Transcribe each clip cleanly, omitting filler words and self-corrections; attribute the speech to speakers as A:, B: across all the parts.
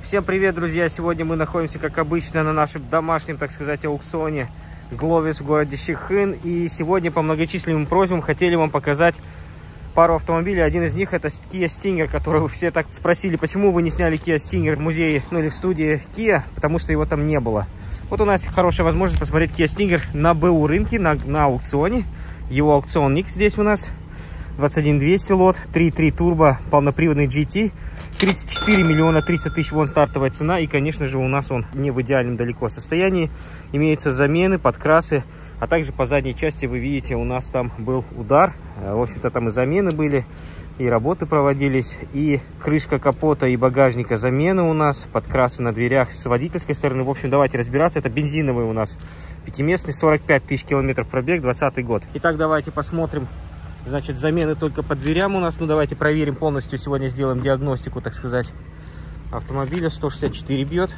A: Всем привет, друзья! Сегодня мы находимся, как обычно, на нашем домашнем, так сказать, аукционе Glovis в городе Шихын. И сегодня по многочисленным просьбам хотели вам показать пару автомобилей. Один из них это Kia Stinger, который вы все так спросили, почему вы не сняли Kia Stinger в музее, ну или в студии Kia, потому что его там не было. Вот у нас хорошая возможность посмотреть Kia Stinger на БУ рынке, на аукционе. Его аукционник здесь у нас 21200 лот, 3.3 турбо, полноприводный GT, 34 миллиона 300 тысяч вон стартовая цена. И, конечно же, у нас он не в идеальном далеко состоянии. Имеются замены, подкрасы, а также по задней части вы видите, у нас там был удар. В общем-то, там и замены были, и работы проводились, и крышка капота и багажника замены у нас, подкрасы на дверях с водительской стороны. В общем, давайте разбираться. Это бензиновый у нас пятиместный, 45 тысяч километров пробег, 2020 год. Итак, давайте посмотрим. Значит, замены только по дверям у нас. Ну, давайте проверим полностью. Сегодня сделаем диагностику, так сказать, автомобиля. 164 бьет.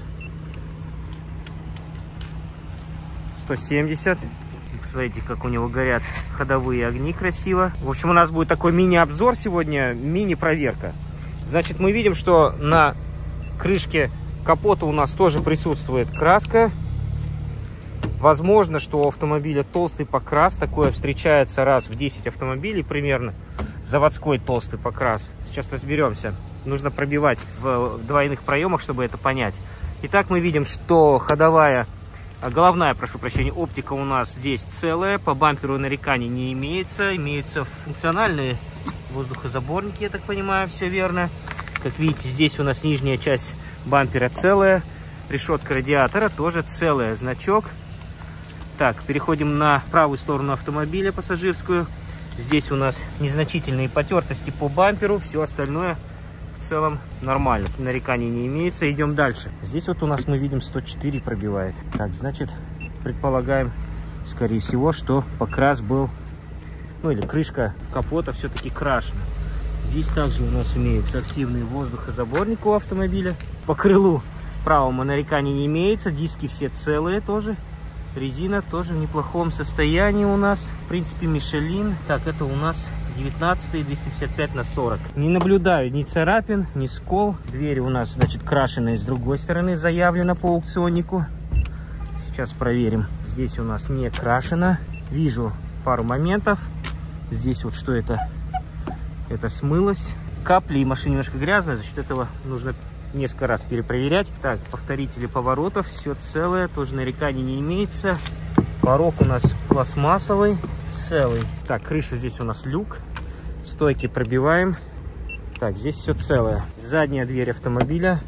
A: 170. Смотрите, как у него горят ходовые огни красиво. В общем, у нас будет такой мини-обзор сегодня, мини-проверка. Значит, мы видим, что на крышке капота у нас тоже присутствует краска. Возможно, что у автомобиля толстый покрас. Такое встречается раз в 10 автомобилей примерно. Заводской толстый покрас. Сейчас разберемся. Нужно пробивать в двойных проемах, чтобы это понять. Итак, мы видим, что головная, прошу прощения, оптика у нас здесь целая. По бамперу нареканий не имеется. Имеются функциональные воздухозаборники, я так понимаю, все верно. Как видите, здесь у нас нижняя часть бампера целая. Решетка радиатора тоже целая. Значок. Так, переходим на правую сторону автомобиля, пассажирскую. Здесь у нас незначительные потертости по бамперу. Все остальное в целом нормально. Нареканий не имеется. Идем дальше. Здесь вот у нас мы видим 104 пробивает. Так, значит, предполагаем, скорее всего, что покрас был, ну или крышка капота все-таки крашена. Здесь также у нас имеется активный воздухозаборник у автомобиля. По крылу правому нареканий не имеется. Диски все целые тоже. Резина тоже в неплохом состоянии у нас. В принципе, Michelin. Так, это у нас 19 255 на 40. Не наблюдаю ни царапин, ни скол. Дверь у нас, значит, крашеная с другой стороны, заявлена по аукционнику. Сейчас проверим. Здесь у нас не крашено. Вижу пару моментов. Здесь вот что это? Это смылось. Капли, и машина немножко грязная. За счет этого нужно несколько раз перепроверять. Так, повторители поворотов, все целое, тоже нареканий не имеется. Порог у нас пластмассовый, целый. Так, крыша здесь у нас люк. Стойки пробиваем. Так, здесь все целое. Задняя дверь автомобиля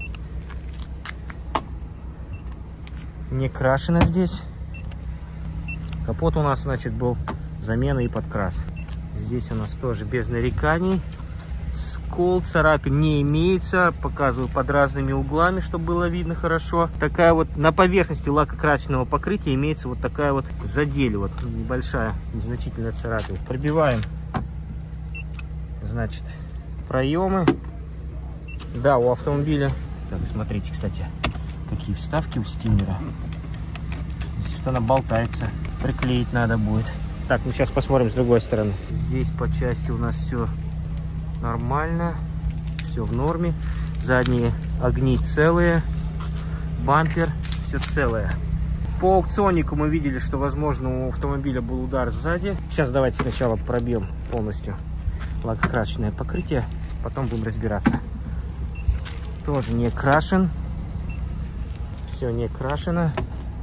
A: не крашена здесь. Капот у нас, значит, был замена и подкрас. Здесь у нас тоже без нареканий. Скол, царапин не имеется. Показываю под разными углами, чтобы было видно хорошо. Такая вот на поверхности лакокрасочного покрытия имеется вот такая вот задель, вот небольшая, незначительная царапина. Пробиваем, значит, проемы. Да, у автомобиля. Так, смотрите, кстати, какие вставки у Стингера. Здесь вот она болтается. Приклеить надо будет. Так, ну сейчас посмотрим с другой стороны. Здесь по части у нас все нормально, все в норме. Задние огни целые, бампер все целое. По аукционнику мы видели, что, возможно, у автомобиля был удар сзади. Сейчас давайте сначала пробьем полностью лакокрасочное покрытие, потом будем разбираться. Тоже не крашен, все не крашено.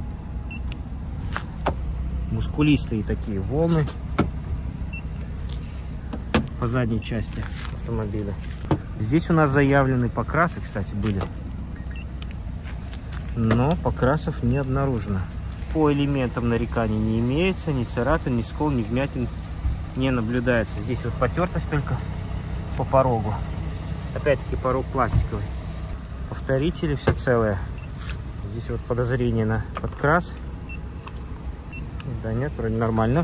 A: Мускулистые такие волны по задней части автомобиля. Здесь у нас заявлены покрасы, кстати, были, но покрасов не обнаружено. По элементам нареканий не имеется, ни царапин, ни скол, ни вмятин не наблюдается. Здесь вот потертость только по порогу. Опять-таки порог пластиковый. Повторители все целое. Здесь вот подозрение на подкрас. Да нет, вроде нормально.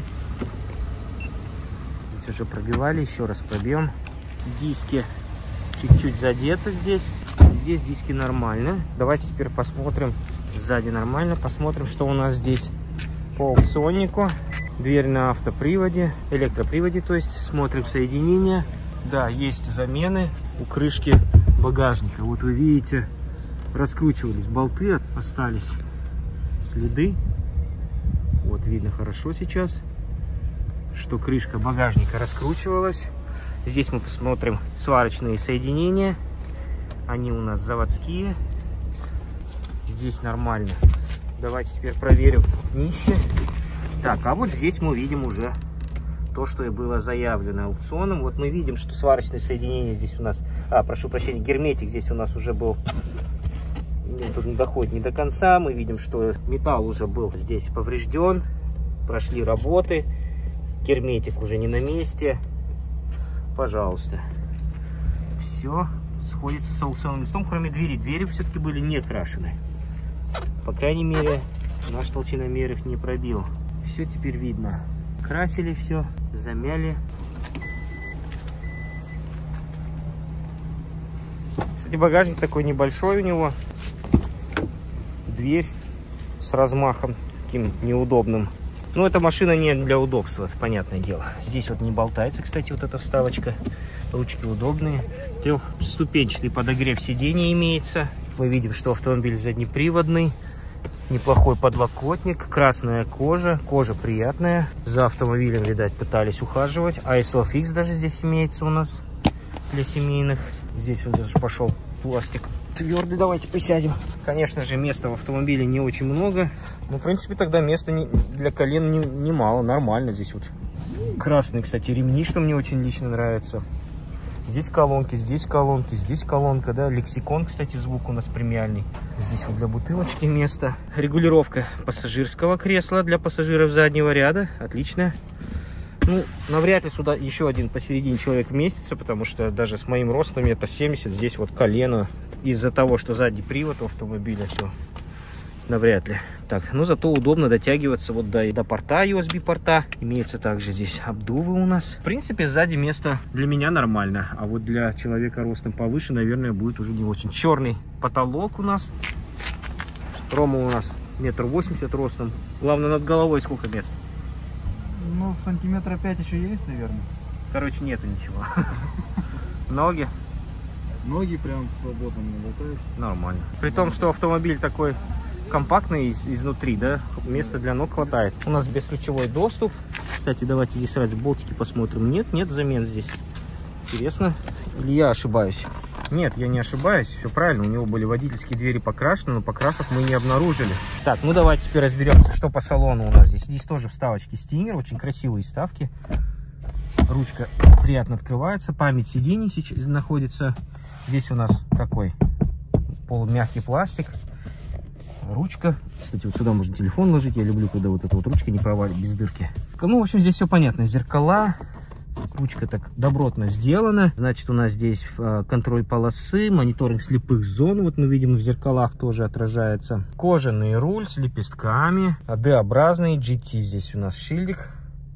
A: Здесь уже пробивали, еще раз пробьем. Диски чуть-чуть задеты здесь. Здесь диски нормально. Давайте теперь посмотрим. Сзади нормально. Посмотрим, что у нас здесь по аукционнику. Дверь на автоприводе, электроприводе, то есть смотрим соединение. Да, есть замены у крышки багажника. Вот вы видите, раскручивались болты, остались следы. Вот видно хорошо сейчас, что крышка багажника раскручивалась. Здесь мы посмотрим сварочные соединения. Они у нас заводские. Здесь нормально. Давайте теперь проверим днище. Так, а вот здесь мы видим уже то, что и было заявлено аукционом. Вот мы видим, что сварочные соединения здесь у нас... прошу прощения, герметик здесь у нас уже был... Тут не доходит не до конца. Мы видим, что металл уже был здесь поврежден. Прошли работы. Герметик уже не на месте. Пожалуйста. Все сходится с аукционным листом, кроме двери. Двери все-таки были не крашены. По крайней мере, наш толщиномер их не пробил. Все теперь видно. Красили все, замяли. Кстати, багажник такой небольшой у него. Дверь с размахом таким неудобным. Но эта машина не для удобства, понятное дело. Здесь вот не болтается, кстати, вот эта вставочка. Ручки удобные. Трехступенчатый подогрев сидений имеется. Мы видим, что автомобиль заднеприводный. Неплохой подлокотник. Красная кожа. Кожа приятная. За автомобилем, видать, пытались ухаживать. ISOFIX даже здесь имеется у нас для семейных. Здесь вот даже пошел пластик твердый. Давайте присядем. Конечно же, места в автомобиле не очень много. Но, в принципе, тогда места для колен немало. Нормально здесь вот. Красные, кстати, ремни, что мне очень лично нравится. Здесь колонки, здесь колонка, да. Лексикон, кстати, звук у нас премиальный. Здесь вот для бутылочки место. Регулировка пассажирского кресла для пассажиров заднего ряда. Отлично. Ну, навряд ли сюда еще один посередине человек вместится, потому что даже с моим ростом 1,70 м здесь вот колено. Из-за того, что задний привод у автомобиля, то навряд ли. Так, но зато удобно дотягиваться вот до порта, USB порта. Имеются также здесь обдувы у нас. В принципе, сзади место для меня нормально. А вот для человека ростом повыше, наверное, будет уже не очень. Черный потолок у нас. Рома у нас 1,80 м ростом. Главное, над головой сколько мест?
B: Ну, сантиметра 5 еще есть, наверное.
A: Короче, нету ничего. Ноги?
B: Ноги прям свободно не болтаются.
A: Нормально. При том, что автомобиль такой компактный изнутри, да, места для ног хватает. У нас бесключевой доступ. Кстати, давайте здесь сразу болтики посмотрим. Нет замен здесь. Интересно. Или я ошибаюсь? Нет, я не ошибаюсь. Все правильно. У него были водительские двери покрашены, но покрасок мы не обнаружили. Так, ну давайте теперь разберемся, что по салону у нас здесь. Здесь тоже вставочки Stinger. Очень красивые вставки. Ручка приятно открывается. Память сидений сейчас находится. Здесь у нас такой полумягкий пластик. Ручка. Кстати, вот сюда можно телефон ложить. Я люблю, когда вот эта вот ручка не провалит без дырки. Ну, в общем, здесь все понятно. Зеркала. Ручка так добротно сделана. Значит, у нас здесь контроль полосы, мониторинг слепых зон. Вот мы видим, в зеркалах тоже отражается. Кожаный руль с лепестками. D-образный. GT здесь у нас шильдик.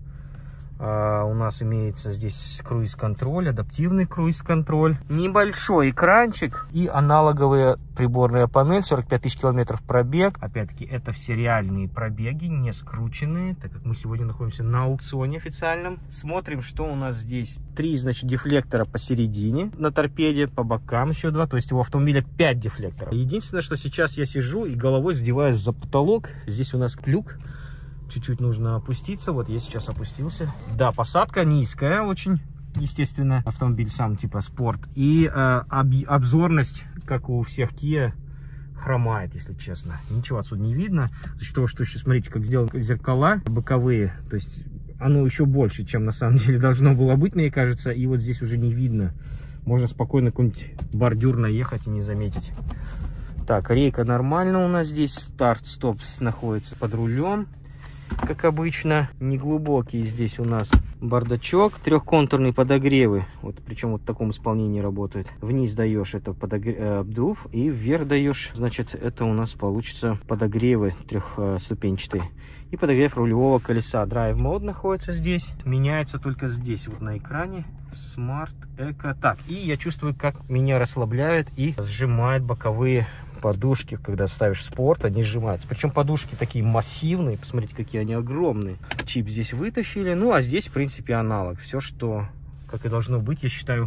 A: У нас имеется здесь круиз-контроль, адаптивный круиз-контроль. Небольшой экранчик и аналоговая приборная панель. 45 тысяч километров пробег. Опять-таки, это все реальные пробеги, не скрученные, так как мы сегодня находимся на аукционе официальном. Смотрим, что у нас здесь. 3, значит, дефлектора посередине на торпеде, по бокам еще 2. То есть у автомобиля 5 дефлекторов. Единственное, что сейчас я сижу и головой задеваюсь за потолок. Здесь у нас люк. Чуть-чуть нужно опуститься. Вот я сейчас опустился. Да, посадка низкая очень. Естественно, автомобиль сам типа спорт. И обзорность, как у всех Kia, хромает, если честно. Ничего отсюда не видно. За счет того, что еще смотрите, как сделаны зеркала боковые. То есть оно еще больше, чем на самом деле должно было быть, мне кажется. И вот здесь уже не видно. Можно спокойно какой-нибудь бордюр наехать и не заметить. Так, рейка нормально у нас здесь. Старт-стоп находится под рулем. Как обычно, неглубокий здесь у нас бардачок, трехконтурные подогревы, вот причем вот в таком исполнении работает. Вниз даешь это обдув и вверх даешь, значит, это у нас получится подогревы трехступенчатые. И подогрев рулевого колеса. Drive Mode находится здесь, меняется только здесь, вот на экране. Smart Eco. Так, и я чувствую, как меня расслабляет и сжимает боковые подушки, когда ставишь спорт, они сжимаются. Причем подушки такие массивные, посмотрите, какие они огромные. Чип здесь вытащили, ну а здесь, в принципе, аналог. Все, что, как и должно быть, я считаю,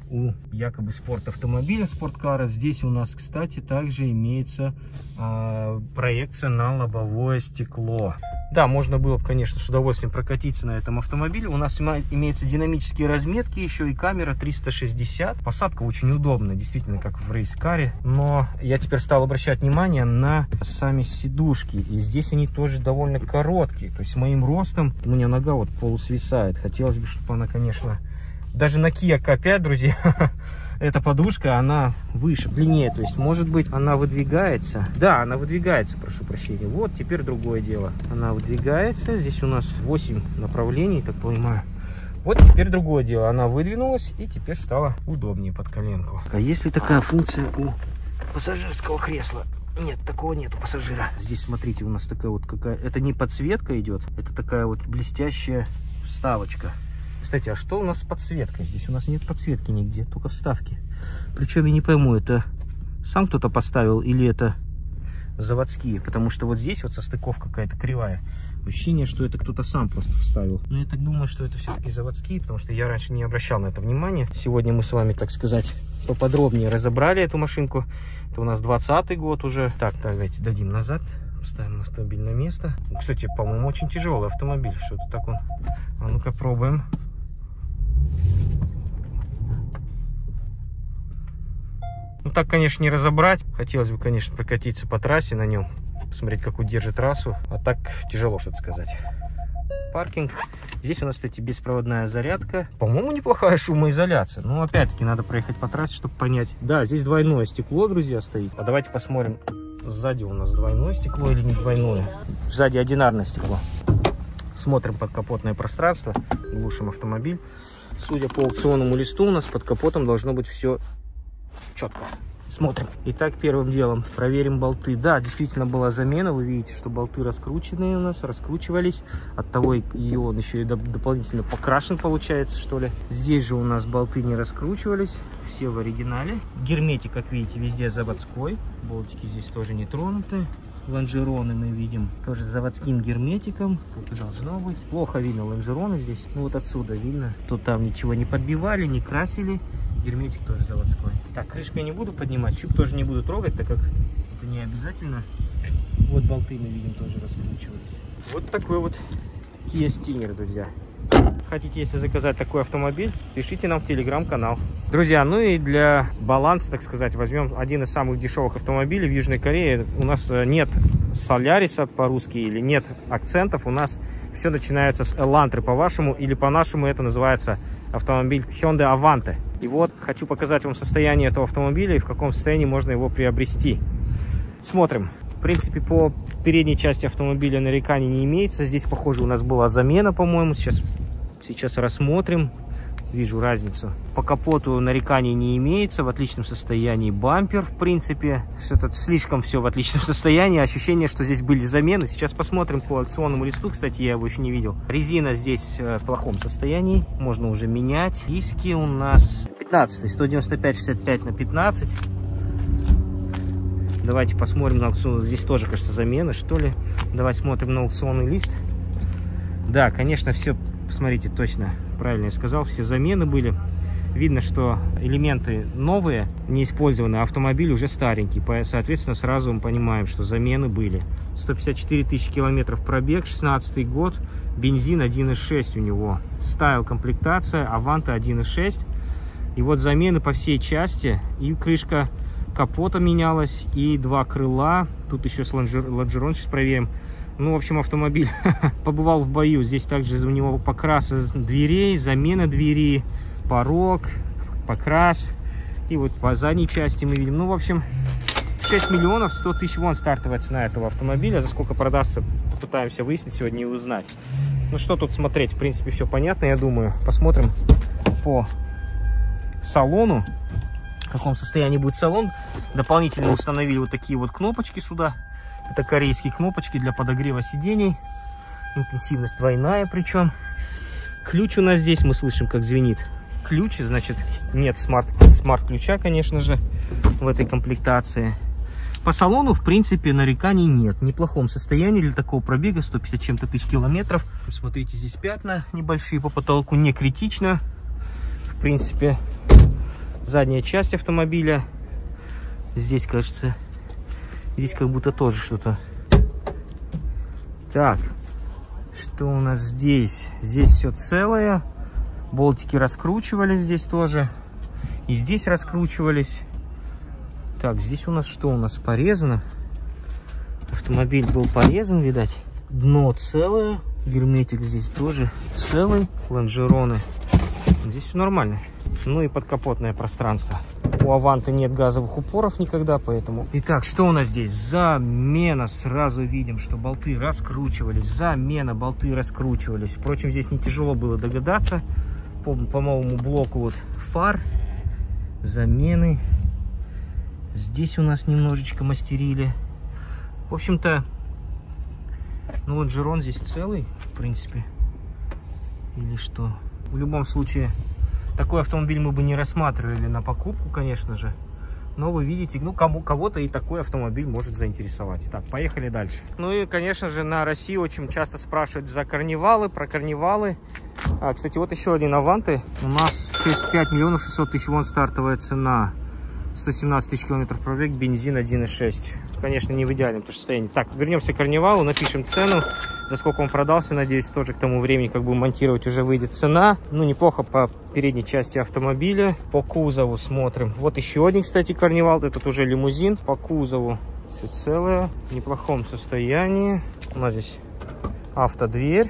A: у якобы спортавтомобиля, спорткара. Здесь у нас, кстати, также имеется проекция на лобовое стекло. Да, можно было бы, конечно, с удовольствием прокатиться на этом автомобиле. У нас имеются динамические разметки, еще и камера 360. Посадка очень удобная, действительно, как в рейс-каре. Но я теперь стал обращать внимание на сами сидушки. И здесь они тоже довольно короткие. То есть с моим ростом у меня нога вот полусвисает. Хотелось бы, чтобы она, конечно... Даже на Kia K5, друзья, эта подушка, она выше, длиннее. То есть, может быть, она выдвигается. Да, она выдвигается, прошу прощения. Вот, теперь другое дело. Она выдвигается. Здесь у нас 8 направлений, так понимаю. Вот теперь другое дело. Она выдвинулась и теперь стала удобнее под коленку. А есть ли такая функция у пассажирского кресла? Нет, такого нет у пассажира. Здесь, смотрите, у нас такая вот какая... Это не подсветка идет, это такая вот блестящая вставочка. Кстати, а что у нас с подсветкой? Здесь у нас нет подсветки нигде, только вставки. Причем я не пойму, это сам кто-то поставил или это заводские? Потому что вот здесь вот состыковка какая-то кривая. Ощущение, что это кто-то сам просто вставил. Но я так думаю, что это все-таки заводские, потому что я раньше не обращал на это внимания. Сегодня мы с вами, так сказать, поподробнее разобрали эту машинку. Это у нас 20-й год уже. Так, давайте дадим назад. Ставим автомобиль на место. Кстати, по-моему, очень тяжелый автомобиль. Что-то так он... А ну-ка, пробуем. Ну, так, конечно, не разобрать. Хотелось бы, конечно, прокатиться по трассе на нем. Посмотреть, как удержит трассу. А так тяжело что-то сказать. Паркинг. Здесь у нас, кстати, беспроводная зарядка. По-моему, неплохая шумоизоляция. Но, опять-таки, надо проехать по трассе, чтобы понять. Да, здесь двойное стекло, друзья, стоит. А давайте посмотрим. Сзади у нас двойное стекло или не двойное. Сзади одинарное стекло. Смотрим подкапотное пространство. Глушим автомобиль. Судя по аукционному листу, у нас под капотом должно быть все четко. Смотрим. Итак, первым делом проверим болты. Да, действительно была замена. Вы видите, что болты раскрученные у нас, раскручивались. Оттого и он еще и дополнительно покрашен, получается, что ли. Здесь же у нас болты не раскручивались. Все в оригинале. Герметик, как видите, везде заводской. Болтики здесь тоже не тронуты. Лонжероны мы видим тоже с заводским герметиком, как и должно быть. Плохо видно лонжероны здесь. Ну вот отсюда видно. Тут там ничего не подбивали, не красили. Герметик тоже заводской. Так, крышку я не буду поднимать, щуп тоже не буду трогать, так как это не обязательно. Вот болты мы видим тоже раскручивались. Вот такой вот Kia Stinger, друзья. Хотите, если заказать такой автомобиль, пишите нам в телеграм-канал. Друзья, ну и для баланса, так сказать, возьмем один из самых дешевых автомобилей в Южной Корее. У нас нет Соляриса по-русски или нет акцентов. У нас все начинается с Элантры по-вашему, или по-нашему это называется автомобиль Hyundai Avante. И вот хочу показать вам состояние этого автомобиля и в каком состоянии можно его приобрести. Смотрим. В принципе, по передней части автомобиля нареканий не имеется. Здесь, похоже, у нас была замена, по-моему. Сейчас рассмотрим. Вижу разницу. По капоту нареканий не имеется. В отличном состоянии бампер, в принципе. Что-то слишком все в отличном состоянии. Ощущение, что здесь были замены. Сейчас посмотрим по аукционному листу. Кстати, я его еще не видел. Резина здесь в плохом состоянии. Можно уже менять. Диски у нас 15. 195/65 на 15. Давайте посмотрим на аукцион. Здесь тоже, кажется, замена, что ли. Давайте смотрим на аукционный лист. Да, конечно, все, посмотрите, точно, правильно я сказал, все замены были. Видно, что элементы новые, не использованные, а автомобиль уже старенький. Соответственно, сразу мы понимаем, что замены были. 154 тысячи километров пробег, 16 год, бензин 1.6 у него. Стайл комплектация, Аванта 1.6. И вот замены по всей части. И крышка капота менялась, и два крыла. Тут еще с лонжерон сейчас проверим. Ну, в общем, автомобиль побывал в бою. Здесь также у него покрас дверей, замена двери, порог, покрас. И вот по задней части мы видим. Ну, в общем, 6 миллионов 100 тысяч вон стартовая цена этого автомобиля. За сколько продастся, попытаемся выяснить сегодня и узнать. Ну, что тут смотреть? В принципе, все понятно, я думаю. Посмотрим по салону, в каком состоянии будет салон. Дополнительно установили вот такие вот кнопочки сюда. Это корейские кнопочки для подогрева сидений. Интенсивность двойная причем. Ключ у нас здесь, мы слышим, как звенит ключ. Значит, нет смарт-ключа, конечно же, в этой комплектации. По салону, в принципе, нареканий нет. В неплохом состоянии для такого пробега, 150 чем-то тысяч километров. Смотрите, здесь пятна небольшие по потолку, не критично. В принципе, задняя часть автомобиля. Здесь, кажется, здесь как будто тоже что-то. Так, что у нас здесь? Здесь все целое. Болтики раскручивались здесь тоже. И здесь раскручивались. Так, здесь у нас что? У нас порезано. Автомобиль был порезан, видать. Дно целое. Герметик здесь тоже целый. Лонжероны. Здесь все нормально. Ну и подкапотное пространство. У Аванты нет газовых упоров никогда, поэтому... Итак, что у нас здесь? Замена. Сразу видим, что болты раскручивались. Замена, болты раскручивались. Впрочем, здесь не тяжело было догадаться. По новому блоку вот фар. Замены. Здесь у нас немножечко мастерили. В общем-то, ну лонжерон здесь целый, в принципе. Или что? В любом случае, такой автомобиль мы бы не рассматривали на покупку, конечно же. Но вы видите, ну кого-то и такой автомобиль может заинтересовать. Так, поехали дальше. Ну и, конечно же, на России очень часто спрашивают за карнивалы, про карнивалы. Кстати, вот еще один Аванты. У нас 65 миллионов 600 тысяч вон стартовая цена. 117 тысяч километров пробег, бензин 1.6. Конечно, не в идеальном состоянии. Так, вернемся к карнивалу, напишем цену, за сколько он продался. Надеюсь, тоже к тому времени, как будем монтировать, уже выйдет цена. Ну, неплохо по передней части автомобиля. По кузову смотрим. Вот еще один, кстати, карнивал. Этот уже лимузин. По кузову все целое, в неплохом состоянии. У нас здесь автодверь.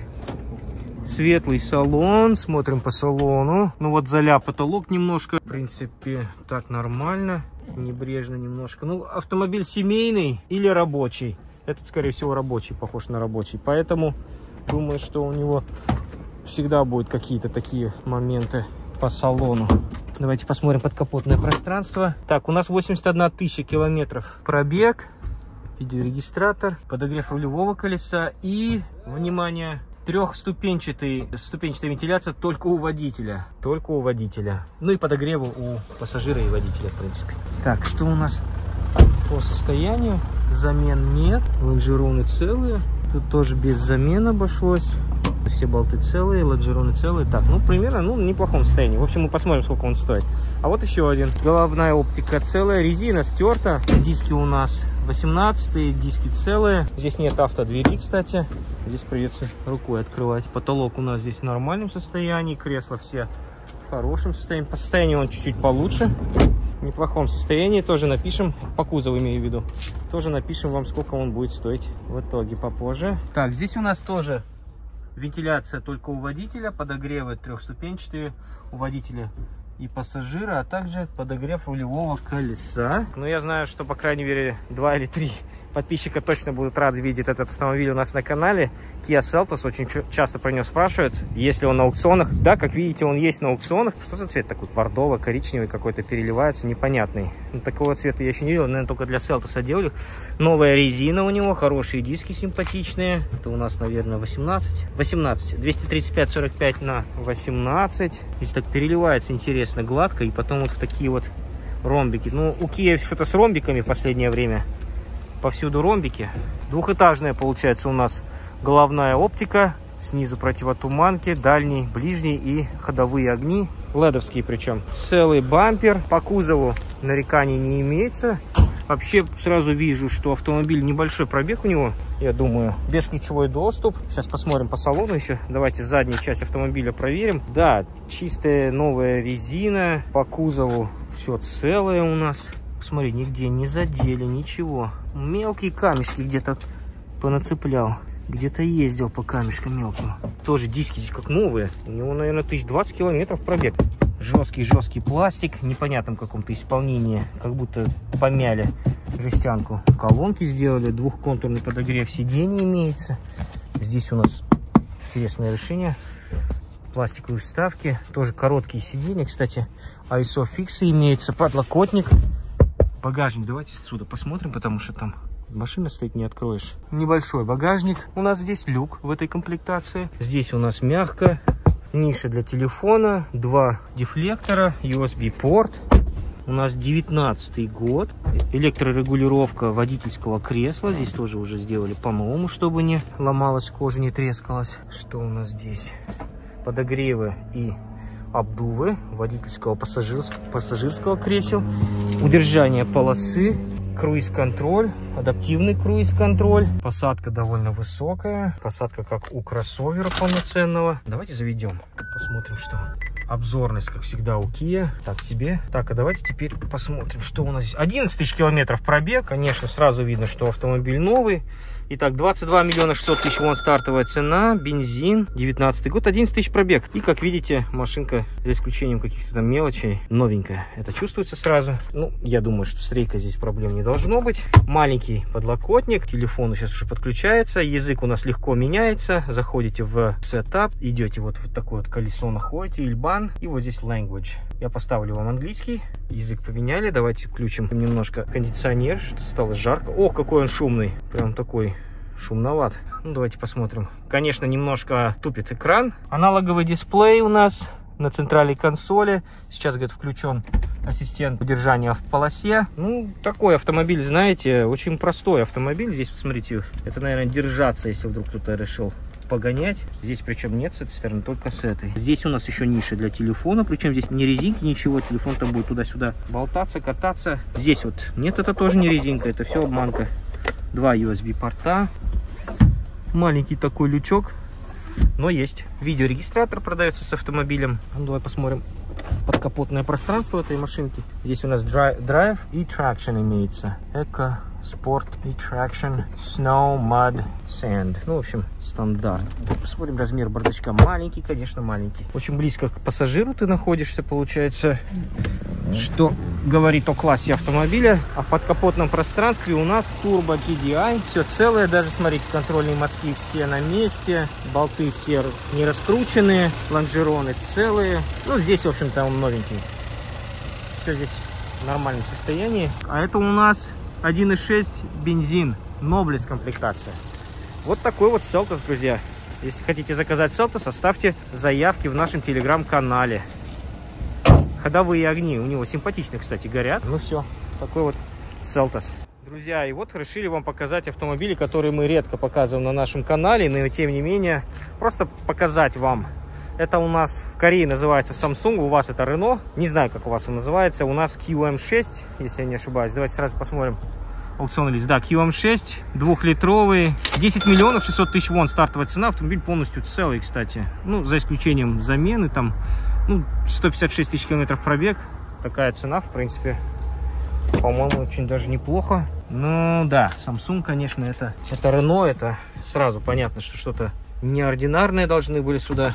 A: Светлый салон, смотрим по салону. Ну вот заляп потолок немножко. В принципе, так нормально. Небрежно немножко. Ну, автомобиль семейный или рабочий. Этот, скорее всего, рабочий, похож на рабочий. Поэтому думаю, что у него всегда будут какие-то такие моменты по салону. Давайте посмотрим подкапотное пространство. Так, у нас 81 тысяча километров пробег. Видеорегистратор, подогрев рулевого колеса и, внимание, трехступенчатая вентиляция только у водителя. Только у водителя. Ну и подогреву у пассажира и водителя, в принципе. Так, что у нас по состоянию? Замен нет. Лонжероны целые. Тут тоже без замен обошлось. Все болты целые, лонжероны целые. Так, ну примерно, ну в неплохом состоянии. В общем, мы посмотрим, сколько он стоит. А вот еще один. Головная оптика целая, резина стерта. Диски у нас 18-е, диски целые. Здесь нет автодвери, кстати. Здесь придется рукой открывать. Потолок у нас здесь в нормальном состоянии. Кресла все в хорошем состоянии. По состоянию он чуть-чуть получше. В неплохом состоянии. Тоже напишем, по кузову имею в виду. Тоже напишем вам, сколько он будет стоить в итоге попозже. Так, здесь у нас тоже вентиляция только у водителя, подогревы трехступенчатые у водителя и пассажира, а также подогрев рулевого колеса. Но я знаю, что по крайней мере 2 или 3 подписчика точно будут рады видеть этот автомобиль у нас на канале. Kia Seltos, очень часто про него спрашивают, есть ли он на аукционах. Да, как видите, он есть на аукционах. Что за цвет такой? Бордово-коричневый какой-то переливается, непонятный. Ну, такого цвета я еще не видел, наверное, только для Seltos делали. Новая резина у него, хорошие диски симпатичные. Это у нас, наверное, 18. 235/45 на 18. Здесь так переливается интересно, гладко, и потом вот в такие вот ромбики. Ну, у Kia что-то с ромбиками в последнее время. Повсюду ромбики. Двухэтажная получается у нас головная оптика. Снизу противотуманки, дальний, ближний и ходовые огни. Ледовские причем. Целый бампер. По кузову нареканий не имеется. Вообще сразу вижу, что автомобиль небольшой пробег у него. Я думаю, бесключевой доступ. Сейчас посмотрим по салону еще. Давайте заднюю часть автомобиля проверим. Да, чистая новая резина. По кузову все целое у нас. Смотри, нигде не задели, ничего. Мелкие камешки где-то понацеплял. Где-то ездил по камешкам мелким. Тоже диски здесь как новые. У него, наверное, 1020 километров пробег. Жесткий пластик. В непонятном каком-то исполнении. Как будто помяли жестянку. Колонки сделали. Двухконтурный подогрев сидений имеется. Здесь у нас интересное решение. Пластиковые вставки. Тоже короткие сиденья. Кстати, ISO-фиксы имеются. Подлокотник. Багажник давайте отсюда посмотрим, потому что там машина стоит, не откроешь. Небольшой багажник. У нас здесь люк в этой комплектации. Здесь у нас мягко. Ниша для телефона. 2 дефлектора. USB-порт. У нас 19-й год. Электрорегулировка водительского кресла. Здесь тоже уже сделали по-новому, чтобы не ломалась кожа, не трескалась. Что у нас здесь? Подогревы и обдувы водительского, пассажирского кресел, удержание полосы, круиз-контроль, адаптивный круиз-контроль. Посадка довольно высокая, посадка как у кроссовера полноценного. Давайте заведем, посмотрим, что. Обзорность, как всегда, у Kia. Так себе. Так, а давайте теперь посмотрим, что у нас здесь. 11 тысяч километров пробег. Конечно, сразу видно, что автомобиль новый. Итак, 22 миллиона 600 тысяч вон стартовая цена. Бензин. 19 год, 11 тысяч пробег. И, как видите, машинка, за исключением каких-то там мелочей, новенькая. Это чувствуется сразу. Ну, я думаю, что с рейкой здесь проблем не должно быть. Маленький подлокотник. К телефону сейчас уже подключается. Язык у нас легко меняется. Заходите в Setup. Идете вот в такое вот колесо находите. Ильбан. И вот здесь Language. Я поставлю вам английский. Язык поменяли. Давайте включим немножко кондиционер, что стало жарко. Ох, какой он шумный. Прям такой шумноват. Ну, давайте посмотрим. Конечно, немножко тупит экран. Аналоговый дисплей у нас на центральной консоли. Сейчас, говорит, включен ассистент удержания в полосе. Ну, такой автомобиль, знаете, очень простой автомобиль. Здесь, посмотрите, это, наверное, держаться, если вдруг кто-то решил погонять. Здесь причем нет с этой стороны, только с этой. Здесь у нас еще ниша для телефона, причем здесь не резинки, ничего. Телефон там будет туда-сюда болтаться, кататься. Здесь вот нет, это тоже не резинка, это все обманка. 2 USB порта. Маленький такой лючок, но есть. Видеорегистратор продается с автомобилем. Ну, давай посмотрим подкапотное пространство этой машинки. Здесь у нас Drive и Traction имеется. Эко, Sport и Traction, Snow, Mud, Sand. Ну, в общем, стандарт. Посмотрим размер бардачка. Маленький, конечно, маленький. Очень близко к пассажиру ты находишься, получается, что говорит о классе автомобиля. А в подкапотном пространстве у нас Turbo GDI. Все целое, даже, смотрите, контрольные мостки все на месте. Болты все не раскрученные. Лонжероны целые. Ну, здесь, в общем-то, он новенький. Все здесь в нормальном состоянии. А это у нас 1.6 бензин. Nobles комплектация. Вот такой вот Seltos, друзья. Если хотите заказать Seltos, оставьте заявки в нашем телеграм-канале. Ходовые огни у него симпатичные, кстати, горят. Ну все, такой вот Seltos. Друзья, и вот решили вам показать автомобили, которые мы редко показываем на нашем канале, но тем не менее, просто показать вам. Это у нас в Корее называется Samsung, у вас это Renault. Не знаю, как у вас он называется. У нас QM6, если я не ошибаюсь. Давайте сразу посмотрим. Аукционный лист. Да, QM6, 2-литровый. 10 миллионов 600 тысяч вон стартовая цена. Автомобиль полностью целый, кстати. Ну, за исключением замены там. Ну, 156 тысяч километров пробег. Такая цена, в принципе, по-моему, очень даже неплохо. Ну, да, Samsung, конечно, это Renault. Это сразу понятно, что что-то неординарное должны были сюда.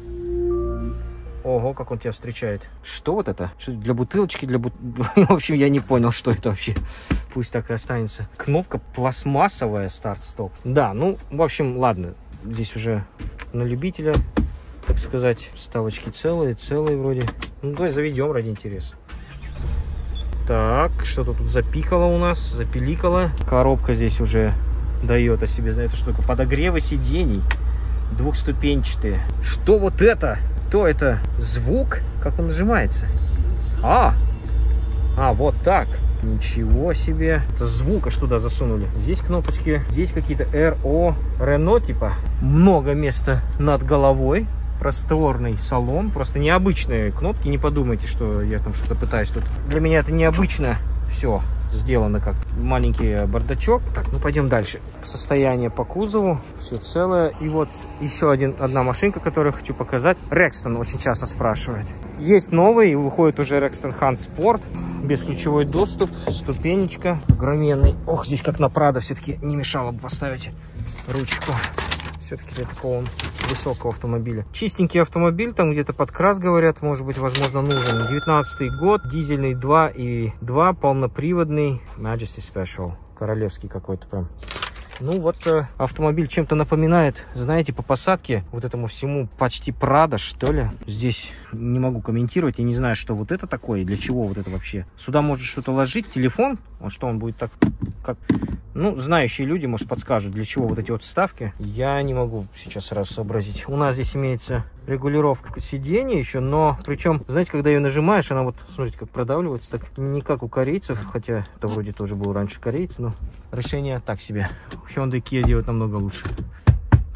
A: Ого, как он тебя встречает. Что вот это? Что для бутылочки? В общем, я не понял, что это вообще. Пусть так и останется. Кнопка пластмассовая, старт-стоп. Да, ну, в общем, ладно. Здесь уже на любителя, так сказать. Вставочки целые вроде. Ну, давай заведем ради интереса. Так, что-то тут запикало у нас, запиликало. Коробка здесь уже дает о себе, знаете, что такое? Подогревы сидений. Двухступенчатые. Что вот это? Что это? Звук? Как он нажимается? Вот так. Ничего себе. Это звук аж туда засунули. Здесь кнопочки. Здесь какие-то RO. Renault типа. Много места над головой. Просторный салон. Просто необычные кнопки. Не подумайте, что я там что-то пытаюсь тут. Для меня это необычно. Все сделано как маленький бардачок. Так, ну пойдем дальше. Состояние по кузову. Все целое. И вот еще одна машинка, которую я хочу показать. Rexton очень часто спрашивает. Есть новый. Выходит уже Rexton Hunt Sport. Бесключевой доступ. Ступенечка. Огроменный. Ох, здесь как на Прадо все-таки не мешало бы поставить ручку. Все-таки для такого высокого автомобиля. Чистенький автомобиль, там где-то подкрас, говорят, может быть, возможно, нужен. 19-й год, дизельный 2.2, полноприводный, Majesty Special, королевский какой-то прям. Ну вот автомобиль чем-то напоминает, знаете, по посадке вот этому всему почти Прадо, что ли. Здесь не могу комментировать, я не знаю, что вот это такое, для чего вот это вообще. Сюда может что-то ложить, телефон, вот что он будет так, как... Ну, знающие люди, может, подскажут, для чего вот эти вот вставки. Я не могу сейчас сразу сообразить. У нас здесь имеется регулировка сидения еще, но причем, знаете, когда ее нажимаешь, она вот, смотрите, как продавливается, так не как у корейцев, хотя это вроде тоже был раньше кореец, но решение так себе. Hyundai и Kia делают намного лучше.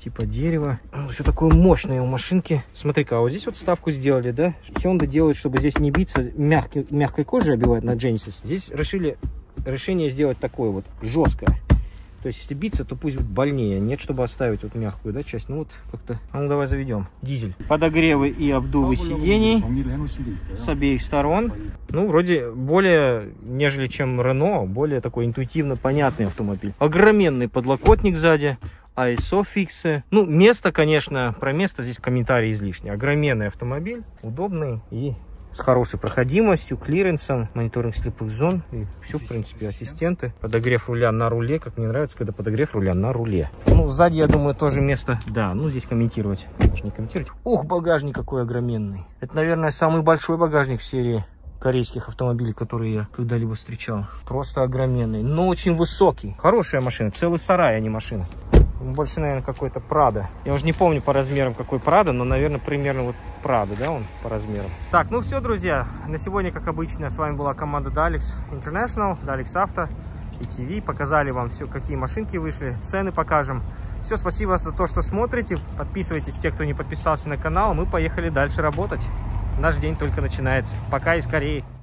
A: типа дерева. Все такое мощное у машинки. Смотри-ка, а вот здесь вот вставку сделали, да? Hyundai делает, чтобы здесь не биться, мягкой кожей обивать на Genesis. Здесь решение сделать такое вот, жесткое. То есть, если биться, то пусть будет больнее. Нет, чтобы оставить вот мягкую, да, часть. Ну вот, как-то... А ну, давай заведем. Дизель. Подогревы и обдувы сидений с обеих сторон. Ну, вроде более, нежели чем Renault, более такой интуитивно понятный автомобиль. Огроменный подлокотник сзади. ISO-фиксы. Ну, место, конечно, про место здесь комментарии излишни. Огроменный автомобиль, удобный и с хорошей проходимостью, клиренсом, мониторинг слепых зон и все, в принципе, ассистенты. Подогрев руля на руле, как мне нравится, когда подогрев руля на руле. Ну, сзади, я думаю, тоже место, да, ну, здесь комментировать, можно не комментировать. Ох, багажник какой огроменный. Это, наверное, самый большой багажник в серии корейских автомобилей, которые я когда-либо встречал. Просто огроменный, но очень высокий. Хорошая машина, целый сарай, а не машина. Больше, наверное, какой-то Prado. Я уже не помню по размерам, какой Prado, но, наверное, примерно вот Prado, да, он по размерам. Так, ну все, друзья, на сегодня, как обычно, с вами была команда Dalix International, Dalix Auto и ТВ. Показали вам все, какие машинки вышли, цены покажем. Все, спасибо за то, что смотрите. Подписывайтесь, те, кто не подписался на канал. Мы поехали дальше работать. Наш день только начинается. Пока и скорее.